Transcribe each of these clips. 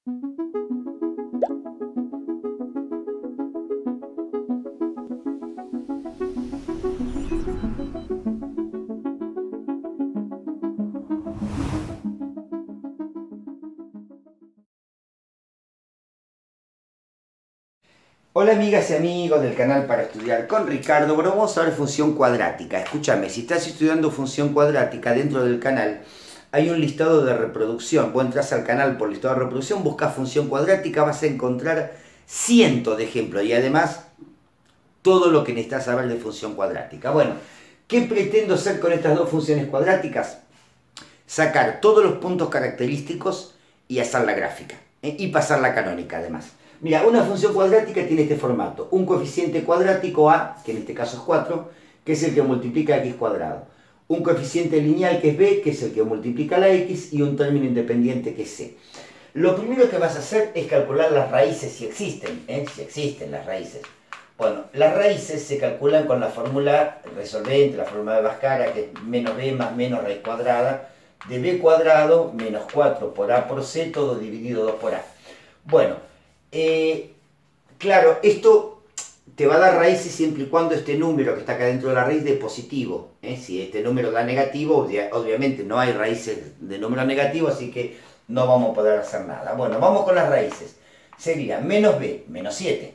Hola amigas y amigos del canal para estudiar con Ricardo. Bueno, vamos a ver función cuadrática. Escúchame, si estás estudiando función cuadrática dentro del canal, hay un listado de reproducción. Vos entras al canal por listado de reproducción, buscas función cuadrática, vas a encontrar cientos de ejemplos y además todo lo que necesitas saber de función cuadrática. Bueno, ¿qué pretendo hacer con estas dos funciones cuadráticas? Sacar todos los puntos característicos y hacer la gráfica, y pasar la canónica además. Mira, una función cuadrática tiene este formato: un coeficiente cuadrático a, que en este caso es 4, que es el que multiplica x cuadrado, un coeficiente lineal que es b, que es el que multiplica la x, y un término independiente que es c. Lo primero que vas a hacer es calcular las raíces si existen, si existen las raíces. Bueno, las raíces se calculan con la fórmula resolvente, la fórmula de Bhaskara, que es menos b más menos raíz cuadrada de b cuadrado menos 4 por a por c, todo dividido 2 por a. Bueno, claro, esto te va a dar raíces siempre y cuando este número que está acá dentro de la raíz dé positivo. Si este número da negativo, obviamente no hay raíces de número negativo, así que no vamos a poder hacer nada. Bueno, vamos con las raíces. Sería menos b, menos 7,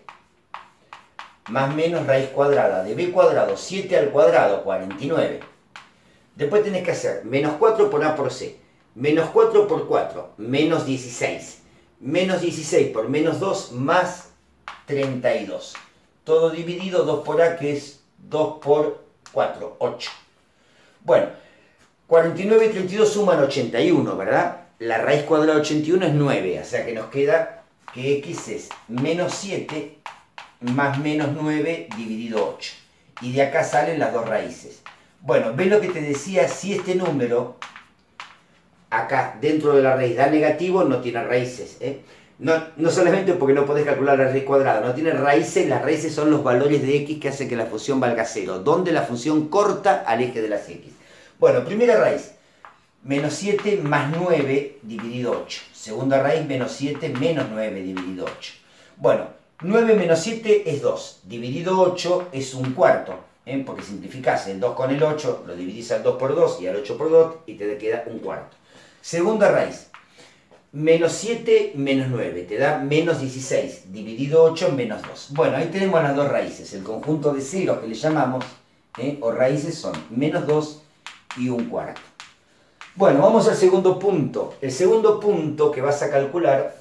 más menos raíz cuadrada de b cuadrado, 7 al cuadrado, 49. Después tenés que hacer menos 4 por a por c, menos 4 por 4, menos 16. Menos 16 por menos 2 más 32. Todo dividido 2 por a, que es 2 por 4, 8. Bueno, 49 y 32 suman 81, ¿verdad? La raíz cuadrada de 81 es 9, o sea que nos queda que x es menos 7 más menos 9 dividido 8. Y de acá salen las dos raíces. Bueno, ¿ves lo que te decía? Si este número acá dentro de la raíz da negativo, no tiene raíces. No solamente porque no podés calcular la raíz cuadrada, no tiene raíces. Las raíces son los valores de x que hacen que la función valga 0, donde la función corta al eje de las x. Bueno, primera raíz, menos 7 más 9 dividido 8. Segunda raíz, menos 7 menos 9 dividido 8. Bueno, 9 menos 7 es 2, dividido 8 es un cuarto, porque simplificás el 2 con el 8, lo dividís al 2 por 2 y al 8 por 2 y te queda un cuarto. Segunda raíz, menos 7 menos 9, te da menos 16, dividido 8 menos 2. Bueno, ahí tenemos las dos raíces, el conjunto de ceros que le llamamos, o raíces, son menos 2 y un cuarto. Bueno, vamos al segundo punto. El segundo punto que vas a calcular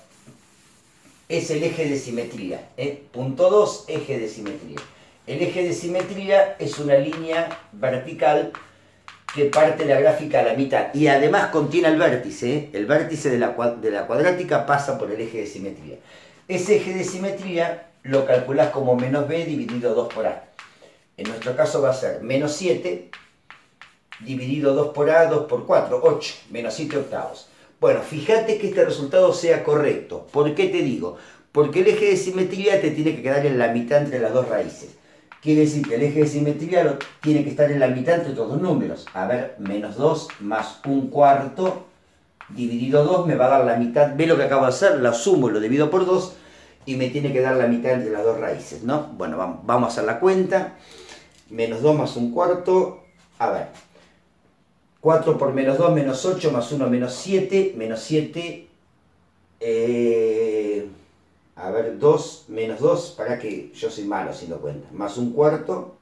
es el eje de simetría. Punto 2, eje de simetría. El eje de simetría es una línea vertical que parte la gráfica a la mitad y además contiene el vértice. El vértice de la cuadrática pasa por el eje de simetría. Ese eje de simetría lo calculás como menos b dividido 2 por a. En nuestro caso va a ser menos 7 dividido 2 por a, 2 por 4, 8, menos 7 octavos. Bueno, fíjate que este resultado sea correcto. ¿Por qué te digo? Porque el eje de simetría te tiene que quedar en la mitad entre las dos raíces. Quiere decir que el eje de simetría tiene que estar en la mitad entre estos dos números. A ver, menos 2 más un cuarto dividido 2 me va a dar la mitad. ¿Ve lo que acabo de hacer? Lo sumo y lo divido por 2 y me tiene que dar la mitad entre las dos raíces, ¿no? Bueno, vamos a hacer la cuenta. Menos 2 más un cuarto. A ver, 4 por menos 2, menos 8, más 1, menos 7. Menos 7, a ver, 2, menos 2, para que yo soy malo haciendo cuentas, más un cuarto,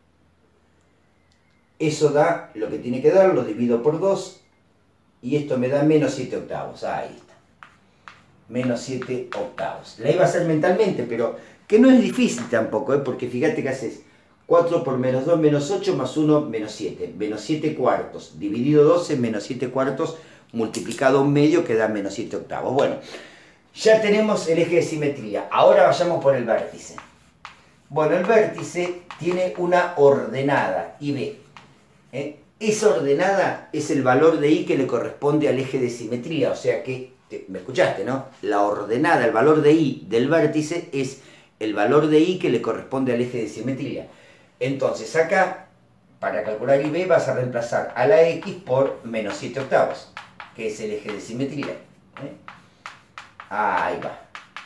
eso da lo que tiene que dar, lo divido por 2, y esto me da menos 7 octavos, ahí está, menos 7 octavos. La iba a hacer mentalmente, pero que no es difícil tampoco, porque fíjate que haces 4 por menos 2, menos 8, más 1, menos 7, menos 7 cuartos, dividido 12, menos 7 cuartos, multiplicado un medio, que da menos 7 octavos. Bueno, ya tenemos el eje de simetría. Ahora vayamos por el vértice. Bueno, el vértice tiene una ordenada, IB. Esa ordenada es el valor de I que le corresponde al eje de simetría. O sea que, ¿me escuchaste, no? La ordenada, el valor de I del vértice es el valor de I que le corresponde al eje de simetría. Entonces acá, para calcular IB, vas a reemplazar a la X por menos 7 octavos, que es el eje de simetría. Ahí va.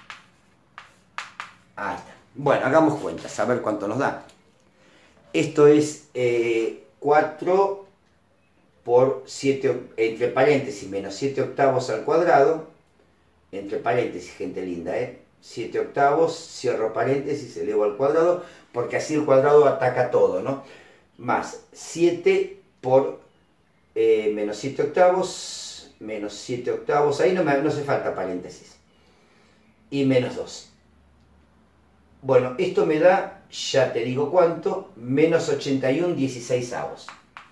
Ahí está. Bueno, hagamos cuentas, a ver cuánto nos da. Esto es 4 por 7, entre paréntesis, menos 7 octavos al cuadrado. Entre paréntesis, gente linda, 7 octavos, cierro paréntesis, elevo al cuadrado, porque así el cuadrado ataca todo, ¿no? Más 7 por menos 7 octavos, ahí no hace falta paréntesis. Y menos 2. Bueno, esto me da, ya te digo cuánto, menos 81/16.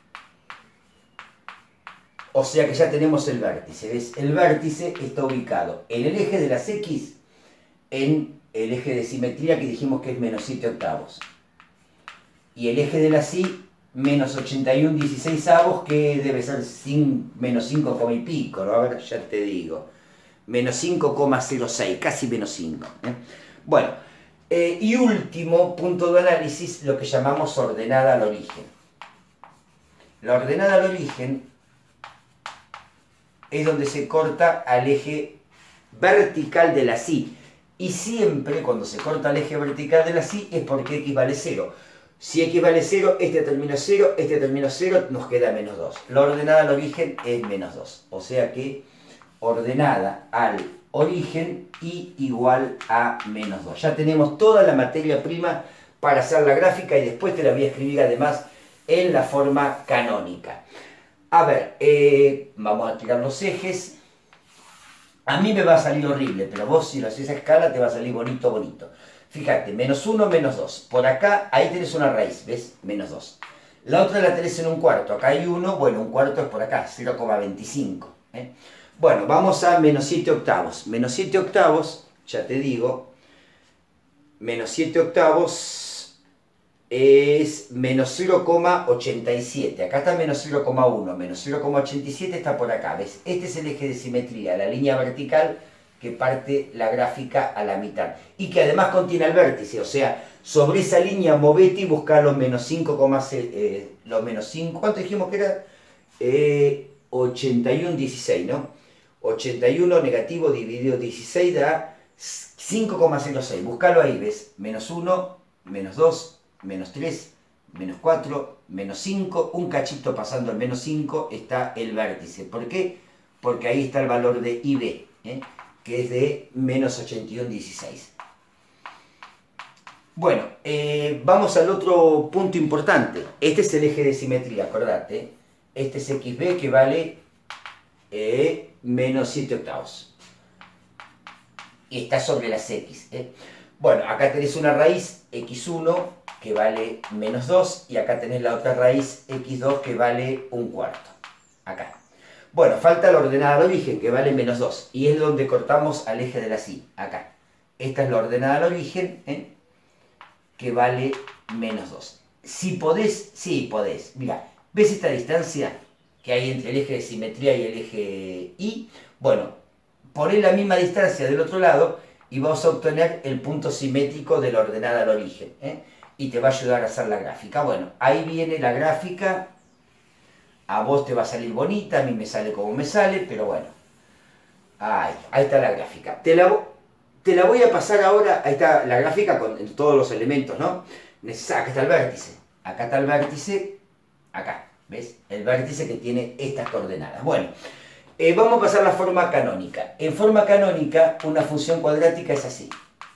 O sea que ya tenemos el vértice, ¿ves? El vértice está ubicado en el eje de las X, en el eje de simetría que dijimos que es menos 7 octavos. Y el eje de las Y, menos 81/16, que debe ser menos 5, y pico, ¿no? A ver, ya te digo. Menos 5,06, casi menos 5. Bueno, y último punto de análisis, lo que llamamos ordenada al origen. La ordenada al origen es donde se corta al eje vertical de la Y. Y siempre cuando se corta el eje vertical de la Y es porque X vale 0. Si X vale 0, este término es 0, este término es 0, nos queda menos 2. La ordenada al origen es menos 2. O sea que ordenada al origen y igual a menos 2. Ya tenemos toda la materia prima para hacer la gráfica y después te la voy a escribir además en la forma canónica. A ver, vamos a tirar los ejes. A mí me va a salir horrible, pero vos si lo haces a escala te va a salir bonito, bonito. Fíjate, menos 1, menos 2. Por acá, ahí tenés una raíz, ¿ves? Menos 2. La otra la tenés en un cuarto. Acá hay 1, bueno, un cuarto es por acá, 0,25. Bueno, vamos a menos 7 octavos. Menos 7 octavos, ya te digo, menos 7 octavos es menos 0,87. Acá está menos 0,1. Menos 0,87 está por acá, ¿ves? Este es el eje de simetría, la línea vertical que parte la gráfica a la mitad. Y que además contiene el vértice, o sea, sobre esa línea movete y buscar los menos 5, los menos 5, ¿cuánto dijimos que era? 81/16, ¿no? 81 negativo dividido 16 da 5,06. Búscalo ahí, ¿ves? Menos 1, menos 2, menos 3, menos 4, menos 5, un cachito pasando al menos 5 está el vértice. ¿Por qué? Porque ahí está el valor de IB, que es de menos 81/16. Bueno, vamos al otro punto importante. Este es el eje de simetría, acordate. Este es XB que vale menos 7 octavos. Y está sobre las X. Bueno, acá tenés una raíz X1 que vale menos 2 y acá tenés la otra raíz X2 que vale un cuarto. Acá. Bueno, falta la ordenada al origen que vale menos 2 y es donde cortamos al eje de la Y. Acá. Esta es la ordenada al origen que vale menos 2. Si podés, sí podés. Mira, ¿ves esta distancia que hay entre el eje de simetría y el eje Y? Bueno, poné la misma distancia del otro lado y vamos a obtener el punto simétrico de la ordenada al origen. Y te va a ayudar a hacer la gráfica. Bueno, ahí viene la gráfica. A vos te va a salir bonita, a mí me sale como me sale, pero bueno. Ahí está la gráfica. Te la voy a pasar ahora. Ahí está la gráfica con todos los elementos, ¿no? Acá está el vértice. Acá está el vértice. Acá. ¿Ves? El vértice que tiene estas coordenadas. Bueno, vamos a pasar a la forma canónica. En forma canónica, una función cuadrática es así.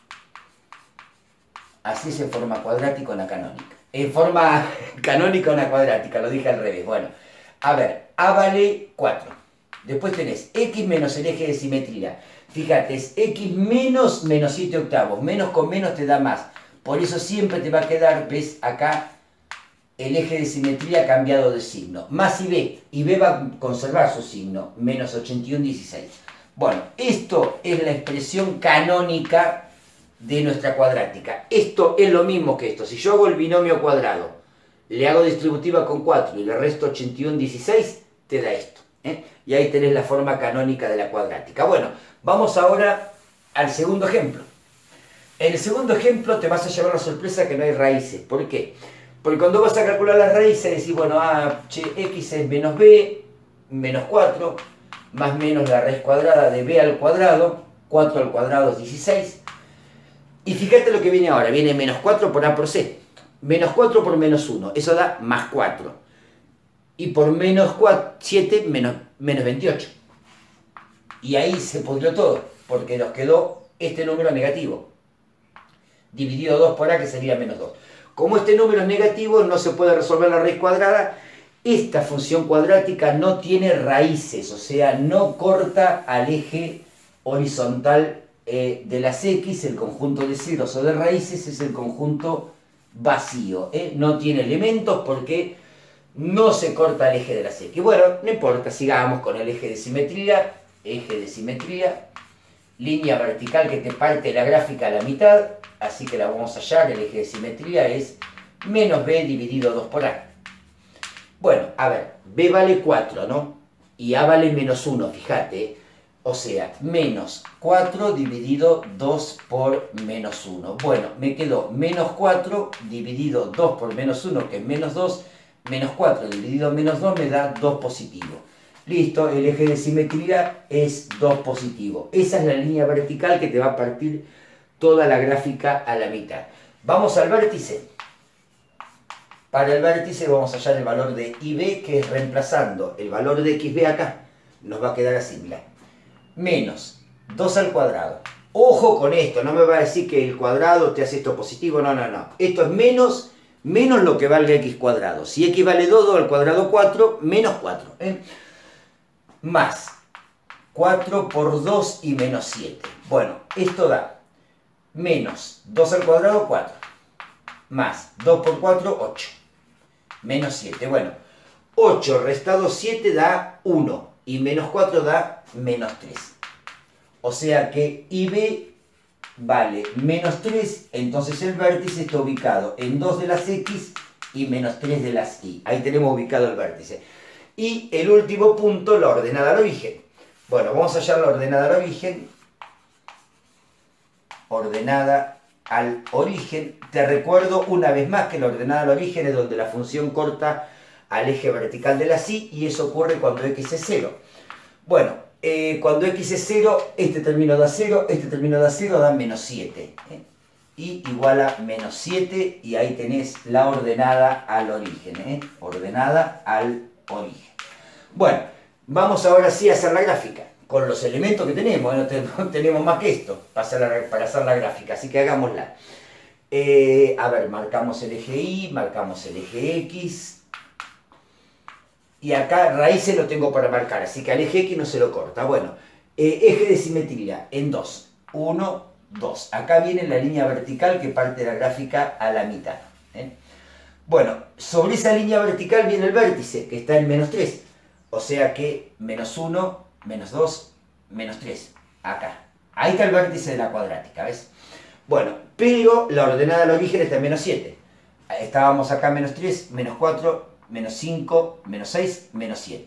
Así es en forma cuadrática una canónica. En forma canónica una cuadrática, lo dije al revés. Bueno, a ver, A vale 4. Después tenés X menos el eje de simetría. Fíjate, es X menos 7 octavos. Menos con menos te da más. Por eso siempre te va a quedar, ves, acá el eje de simetría cambiado de signo. Más IB. IB va a conservar su signo. Menos 81/16. Bueno, esto es la expresión canónica de nuestra cuadrática. Esto es lo mismo que esto. Si yo hago el binomio cuadrado, le hago distributiva con 4 y le resto 81/16, te da esto. Y ahí tenés la forma canónica de la cuadrática. Bueno, vamos ahora al segundo ejemplo. En el segundo ejemplo te vas a llevar la sorpresa que no hay raíces. ¿Por qué? Porque cuando vas a calcular las raíces, decís, bueno, X es menos B, menos 4, más menos la raíz cuadrada de B al cuadrado, 4 al cuadrado es 16. Y fíjate lo que viene ahora, viene menos 4 por A por C. Menos 4 por menos 1, eso da más 4. Y por menos 7, menos 28. Y ahí se pudrió todo, porque nos quedó este número negativo. Dividido 2 por A, que sería menos 2. Como este número es negativo, no se puede resolver la raíz cuadrada. Esta función cuadrática no tiene raíces, o sea, no corta al eje horizontal de las X. El conjunto de ceros o de raíces es el conjunto vacío. No tiene elementos porque no se corta el eje de las X. Bueno, no importa, sigamos con el eje de simetría. Eje de simetría, línea vertical que te parte la gráfica a la mitad, así que la vamos a hallar. El eje de simetría es menos b dividido 2 por a. Bueno, a ver, b vale 4, ¿no? Y a vale menos 1, fíjate. O sea, menos 4 dividido 2 por menos 1. Bueno, me quedó menos 4 dividido 2 por menos 1, que es menos 2. Menos 4 dividido menos 2 me da 2 positivo. Listo, el eje de simetría es 2 positivo. Esa es la línea vertical que te va a partir toda la gráfica a la mitad. Vamos al vértice. Para el vértice vamos a hallar el valor de IB, que es reemplazando el valor de XB acá. Nos va a quedar así, mirá. Menos 2 al cuadrado. Ojo con esto, no me va a decir que el cuadrado te hace esto positivo, no, no, no. Esto es menos lo que valga x cuadrado. Si x vale 2, 2 al cuadrado 4, menos 4. Más 4 por 2 y menos 7. Bueno, esto da menos 2 al cuadrado, 4. Más 2 por 4, 8. Menos 7. Bueno, 8 restado 7 da 1. Y menos 4 da menos 3. O sea que IB vale menos 3. Entonces el vértice está ubicado en 2 de las X y menos 3 de las Y. Ahí tenemos ubicado el vértice. Y el último punto, la ordenada al origen. Bueno, vamos a hallar la ordenada al origen. Ordenada al origen. Te recuerdo una vez más que la ordenada al origen es donde la función corta al eje vertical de la Y, y eso ocurre cuando x es 0. Bueno, cuando x es 0, este término da 0, este término da 0, da menos 7. Y igual a menos 7, y ahí tenés la ordenada al origen. Ordenada al origen. Bueno, vamos ahora sí a hacer la gráfica, con los elementos que tenemos. No tenemos más que esto para hacer la gráfica, así que hagámosla. A ver, marcamos el eje Y, marcamos el eje X. Y acá raíces lo tengo para marcar, así que al eje X no se lo corta. Bueno, eje de simetría en 2. 1, 2. Acá viene la línea vertical que parte la gráfica a la mitad. Bueno, sobre esa línea vertical viene el vértice, que está en menos 3. O sea que menos 1, menos 2, menos 3. Acá. Ahí está el vértice de la cuadrática, ¿ves? Bueno, pero la ordenada al origen está en menos 7. Estábamos acá en menos 3, menos 4, menos 5, menos 6, menos 7.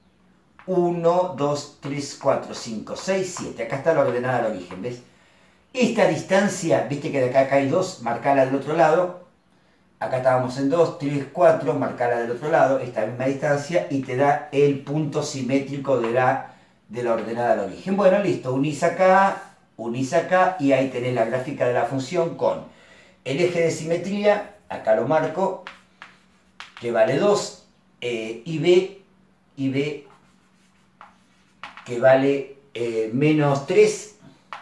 1, 2, 3, 4, 5, 6, 7. Acá está la ordenada al origen, ¿ves? Esta distancia, viste que de acá hay 2, marcala del otro lado. Acá estábamos en 2, 3, 4, marcala del otro lado, esta misma distancia, y te da el punto simétrico de la ordenada al origen. Bueno, listo, unís acá, y ahí tenés la gráfica de la función con el eje de simetría, acá lo marco, que vale 2, y B, que vale menos 3.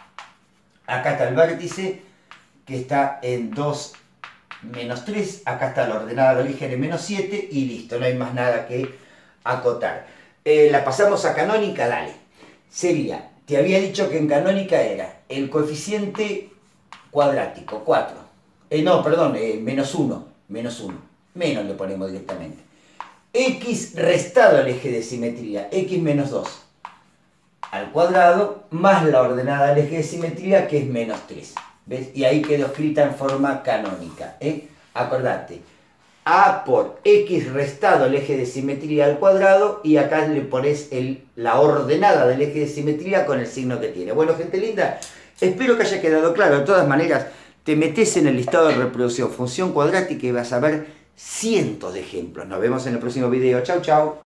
Acá está el vértice, que está en 2, menos 3. Acá está la ordenada al origen en menos 7, y listo, no hay más nada que acotar. La pasamos a canónica, dale. Sería, te había dicho que en canónica era el coeficiente cuadrático, 4. No, perdón, menos 1, menos 1. Menos le ponemos directamente. X restado al eje de simetría, x menos 2 al cuadrado, más la ordenada al eje de simetría, que es menos 3. ¿Ves? Y ahí quedó escrita en forma canónica. Acordate, a por x restado el eje de simetría al cuadrado, y acá le pones la ordenada del eje de simetría con el signo que tiene. Bueno, gente linda, espero que haya quedado claro. De todas maneras, te metes en el listado de reproducción función cuadrática y vas a ver cientos de ejemplos. Nos vemos en el próximo video. Chau, chau.